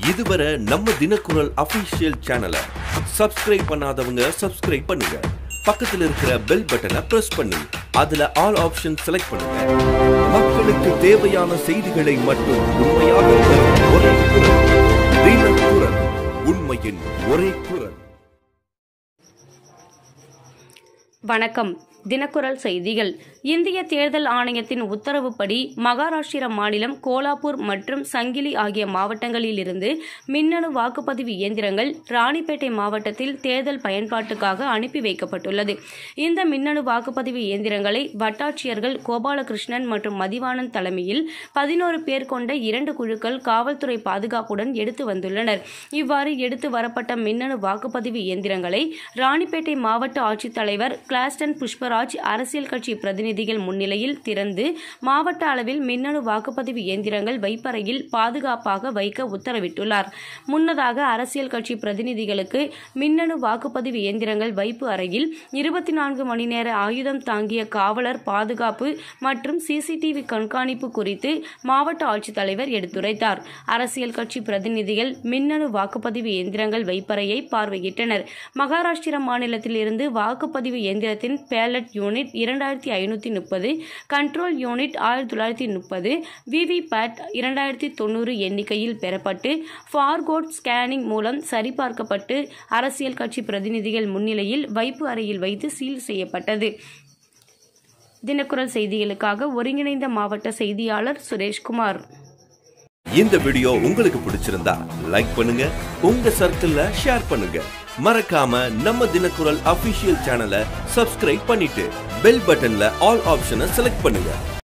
இதுவரை நம்ம தினக்குரல் அபிஷியல் சேனலை சப்ஸ்கிரைப் பண்ணாதவங்க சப்ஸ்கிரைப் பண்ணுங்க. பக்கத்துல இருக்கிற பெல் பட்டனை பிரஸ் பண்ணி அதுல ஆல் ஆப்ஷன் செலக்ட் பண்ணுங்க. மக்களுக்கு தேவையான செய்திகளை மட்டும் உண்மையாக தரும் ஒரே குரல் தினக்குரல், உண்மையின் ஒரே குரல். வணக்கம். தினக்குரல் செய்திகள். இந்திய தேர்தல் ஆணையத்தின் உத்தரவுப்படி மகாராஷ்டிர மாநிலம் கோலாப்பூர் மற்றும் சங்கிலி ஆகிய மாவட்டங்களில் இருந்து மின்னணு வாக்குப்பதிவு இயந்திரங்கள் ராணிப்பேட்டை மாவட்டத்தில் தேர்தல் பயன்பாட்டுக்காக அனுப்பி வைக்கப்பட்டுள்ளது. இந்த மின்னணு வாக்குப்பதிவு இயந்திரங்களை வட்டாட்சியர்கள் கோபாலகிருஷ்ணன் மற்றும் மதிவாணன் தலைமையில் 11 பேர் கொண்ட 2 குழுக்கள் காவல்துறை பாதுகாப்புடன் எடுத்து வந்துள்ளனர். இவ்வாறு எடுத்து வரப்பட்ட மின்னணு வாக்குப்பதிவு இயந்திரங்களை ராணிப்பேட்டை மாவட்ட ஆட்சித்தலைவர் கிளாஸ்டன் புஷ்பராஜ் அரசியல் கட்சி பிரதிநிதிகள் முன்னிலையில் திறந்து மாவட்ட அளவில் மின்னணு வாக்குப்பதிவு இயந்திரங்கள் வைப்பறையில் பாதுகாப்பாக வைக்க உத்தரவிட்டுள்ளார். முன்னதாக அரசியல் கட்சி பிரதிநிதிகளுக்கு மின்னணு வாக்குப்பதிவு இயந்திரங்கள் வைப்பு அறையில் 24 மணி நேர ஆயுதம் தாங்கிய காவலர் பாதுகாப்பு மற்றும் சிசிடிவி கண்காணிப்பு குறித்து மாவட்ட ஆட்சித்தலைவர் எடுத்துரைத்தார். அரசியல் கட்சி பிரதிநிதிகள் மின்னணு வாக்குப்பதிவு இயந்திரங்கள் வைப்பறையை பார்வையிட்டனர். மகாராஷ்டிர மாநிலத்தில் இருந்து வாக்குப்பதிவு இயந்திரத்தின் ballot unit 2530, control unit 1930, VVPAT 2090 எண்ணிக்கையில் பெறப்பட்டு ஃபார்கோட் ஸ்கேனிங் மூலம் சரிபார்க்கப்பட்டு அரசியல் கட்சி பிரதிநிதிகள் முன்னிலையில் வைப்பு அறையில் வைத்து சீல் செய்யப்பட்டது. தினக்குரல் செய்திகளுக்காக ஒருங்கிணைந்த மாவட்ட செய்தியாளர் சுரேஷ்குமார். இந்த வீடியோ உங்களுக்கு பிடிச்சிருந்தா லைக் பண்ணுங்க, உங்க சர்க்கிள்ல ஷேர் பண்ணுங்க. மறக்காம நம்ம தினக்குரல் அபிஷியல் சேனலை சப்ஸ்கிரைப் பண்ணிட்டு பெல் பட்டன்ல ஆல் ஆப்ஷனை செலக்ட் பண்ணுங்க.